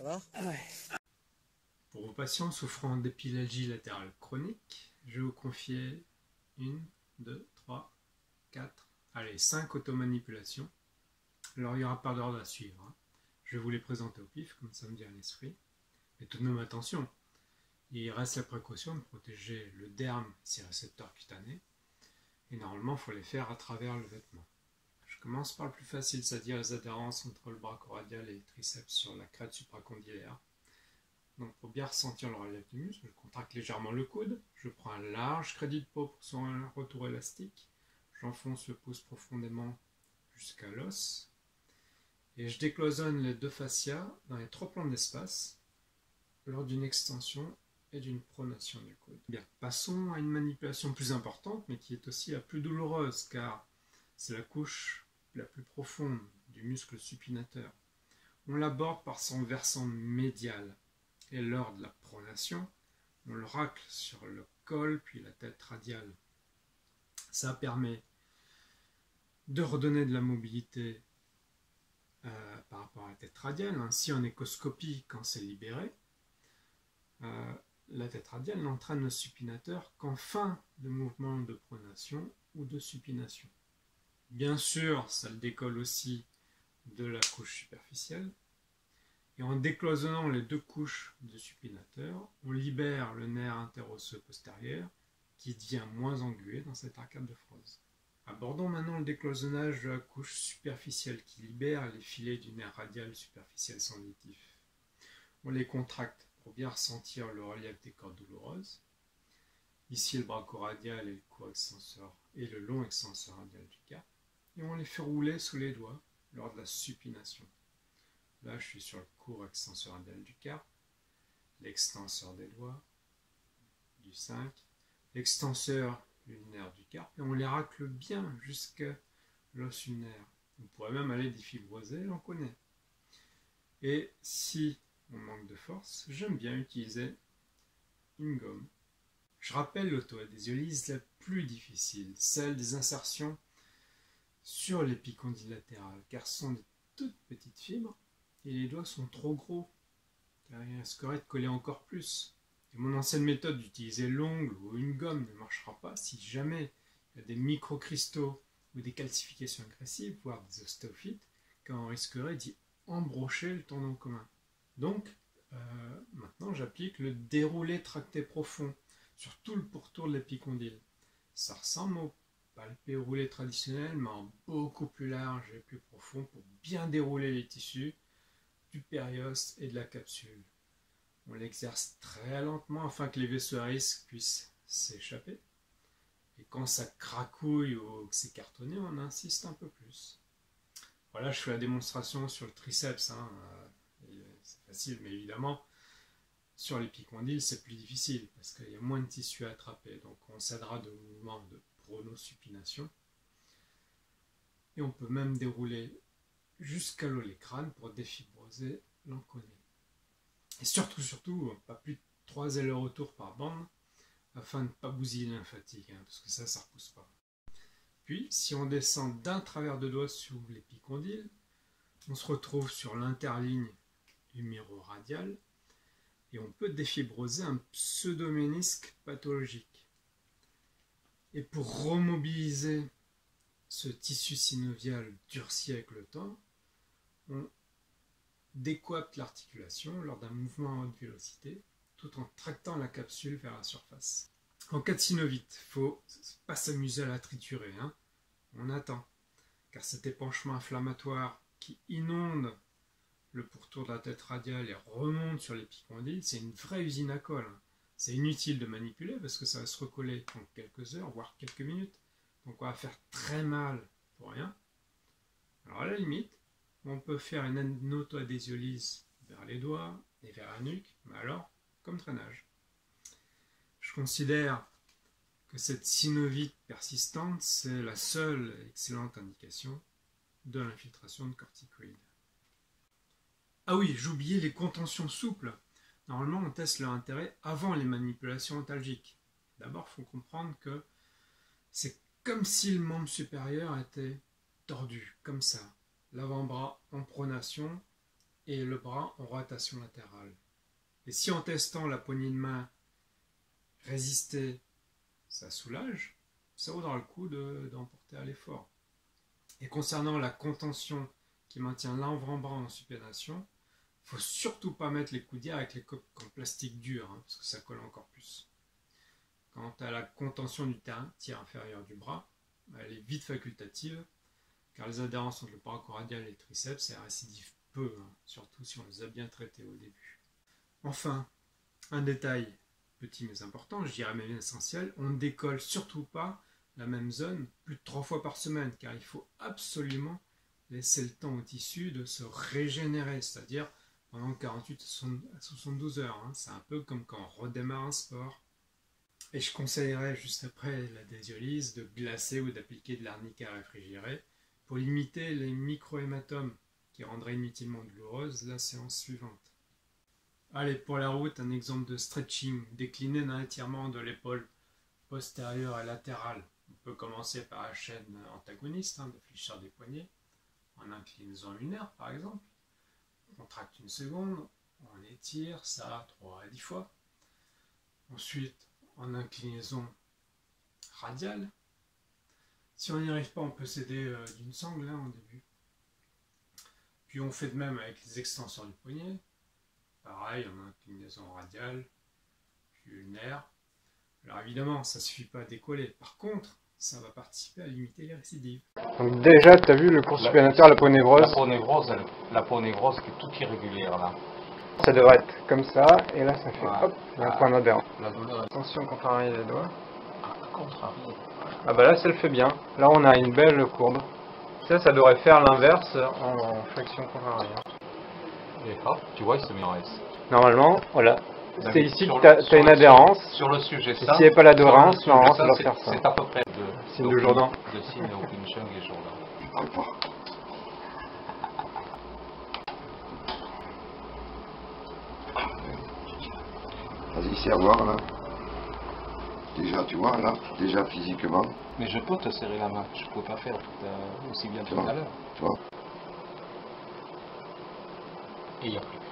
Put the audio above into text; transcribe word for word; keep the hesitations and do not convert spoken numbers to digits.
va? Ouais. Pour vos patients souffrant d'épilalgie latérale chronique, je vais vous confier une, deux, trois, quatre, allez, cinq automanipulations. Alors il n'y aura pas d'ordre à suivre, hein. Je vais vous les présenter au pif, comme ça me vient à l'esprit. Mais tout de même attention, il reste la précaution de protéger le derme, ses récepteurs cutanés, et normalement il faut les faire à travers le vêtement. Je commence par le plus facile, c'est-à-dire les adhérences entre le brachioradial et les triceps sur la crête supracondylaire. Donc pour bien ressentir le relief du muscle, je contracte légèrement le coude, je prends un large crédit de peau pour son retour élastique, j'enfonce le pouce profondément jusqu'à l'os, et je décloisonne les deux fascias dans les trois plans d'espace lors d'une extension et d'une pronation du coude. Bien, passons à une manipulation plus importante, mais qui est aussi la plus douloureuse, car c'est la couche la plus profonde du muscle supinateur. On l'aborde par son versant médial, et lors de la pronation, on le racle sur le col puis la tête radiale. Ça permet de redonner de la mobilité euh, par rapport à la tête radiale. Ainsi, en échoscopie, quand c'est libéré, euh, la tête radiale n'entraîne le supinateur qu'en fin de mouvement de pronation ou de supination. Bien sûr, ça le décolle aussi de la couche superficielle. Et en décloisonnant les deux couches de supinateur, on libère le nerf interosseux postérieur qui devient moins englué dans cette arcade de Froese. Abordons maintenant le décloisonnage de la couche superficielle qui libère les filets du nerf radial superficiel sensitif. On les contracte pour bien ressentir le relief des cordes douloureuses. Ici le brachioradial et le court extenseur et le long extenseur radial du carpe. Et on les fait rouler sous les doigts lors de la supination. Là, je suis sur le court extenseur radial du carpe, l'extenseur des doigts, du cinq, l'extenseur lunaire du carpe, et on les racle bien jusqu'à l'os lunaire. On pourrait même aller défibroser, on connaît. Et si on manque de force, j'aime bien utiliser une gomme. Je rappelle l'auto-adhésiolyse la plus difficile, celle des insertions sur l'épicondyle latéral, car ce sont de toutes petites fibres, et les doigts sont trop gros, car il risquerait de coller encore plus. Et mon ancienne méthode d'utiliser l'ongle ou une gomme ne marchera pas si jamais il y a des microcristaux ou des calcifications agressives, voire des ostéophytes, car on risquerait d'y embrocher le tendon commun. Donc, euh, maintenant j'applique le déroulé tracté profond sur tout le pourtour de l'épicondyle. Ça ressemble au palpé roulé traditionnel, mais en beaucoup plus large et plus profond pour bien dérouler les tissus du périoste et de la capsule. On l'exerce très lentement afin que les vaisseaux à risque puissent s'échapper. Et quand ça cracouille ou que c'est cartonné, on insiste un peu plus. Voilà, je fais la démonstration sur le triceps. Hein. C'est facile, mais évidemment, sur l'épicondyle, c'est plus difficile parce qu'il y a moins de tissu à attraper. Donc on s'aidera de mouvements de pronosupination. Et on peut même dérouler jusqu'à l'olécrâne pour défibroser l'enconé. Et surtout, surtout, pas plus de trois allers-retours par bande afin de ne pas bousiller lymphatique, hein, parce que ça, ça ne repousse pas. Puis, si on descend d'un travers de doigt sous l'épicondyle, on se retrouve sur l'interligne huméro-radiale et on peut défibroser un pseudoménisque pathologique. Et pour remobiliser ce tissu synovial durci avec le temps, on décoapte l'articulation lors d'un mouvement à haute vélocité, tout en tractant la capsule vers la surface. En cas de synovite, il ne faut pas s'amuser à la triturer, hein. On attend, car cet épanchement inflammatoire qui inonde le pourtour de la tête radiale et remonte sur l'épicondyle, c'est une vraie usine à colle. C'est inutile de manipuler parce que ça va se recoller en quelques heures, voire quelques minutes. Donc on va faire très mal pour rien. Alors à la limite, on peut faire une auto-adhésiolyse vers les doigts et vers la nuque, mais alors comme drainage. Je considère que cette synovite persistante, c'est la seule excellente indication de l'infiltration de corticoïdes. Ah oui, j'oubliais les contentions souples. Normalement, on teste leur intérêt avant les manipulations antalgiques. D'abord, il faut comprendre que c'est comme si le membre supérieur était tordu, comme ça. L'avant-bras en pronation et le bras en rotation latérale. Et si en testant la poignée de main résister, ça soulage, ça vaudra le coup d'emporter de, à l'effort. Et concernant la contention qui maintient l'avant-bras en supination, il ne faut surtout pas mettre les coudières avec les coques en plastique dur, hein, parce que ça colle encore plus. Quant à la contention du tiers inférieur du bras, elle est vite facultative, car les adhérences entre le paracordien et les triceps, elles récidivent peu, hein, surtout si on les a bien traités au début. Enfin, un détail petit mais important, je dirais même essentiel, on ne décolle surtout pas la même zone plus de trois fois par semaine, car il faut absolument laisser le temps au tissu de se régénérer, c'est-à-dire pendant quarante-huit à soixante-douze heures. Hein. C'est un peu comme quand on redémarre un sport. Et je conseillerais juste après la désiolyse de glacer ou d'appliquer de l'arnica réfrigérée pour limiter les micro-hématomes qui rendraient inutilement douloureuse la séance suivante. Allez, pour la route, un exemple de stretching décliné d'un étirement de l'épaule postérieure et latérale. On peut commencer par la chaîne antagoniste hein, de fléchisseur des poignets, en inclinaison lunaire par exemple. On contracte une seconde, on étire ça trois à dix fois. Ensuite, en inclinaison radiale. Si on n'y arrive pas, on peut s'aider euh, d'une sangle hein, au début. Puis on fait de même avec les extenseurs du poignet. Pareil, en inclinaison radiale, puis lunaire. Alors évidemment, ça ne suffit pas à décoller. Par contre, ça va participer à limiter les récidives. Donc déjà, tu as vu le cours supinateur, la peau névrose. La peau névrose, elle, la peau névrose qui est toute irrégulière là. Ça devrait être comme ça, et là ça fait voilà. hop, il y a un point d'adhérent. La douleur. Attention, contrarier les doigts. Ah, contrarier. Ah bah là, ça le fait bien. Là, on a une belle courbe. Ça, ça devrait faire l'inverse en, en flexion contrariée. Et hop, tu vois, il se met en S. Normalement, voilà. C'est ici que tu as une le, adhérence. Sur, sur le sujet ça. S'il n'y a pas l'adhérence, normalement, ça doit faire ça. C'est à peu près de signe de Jourdan. De signe au Pinchung et Jourdan. Je parle pas. Vas-y, c'est à voir là. Déjà, tu vois, là, déjà physiquement. Mais je peux te serrer la main, je ne peux pas faire tout à, aussi bien tout à l'heure. Tu vois. Et il n'y a plus.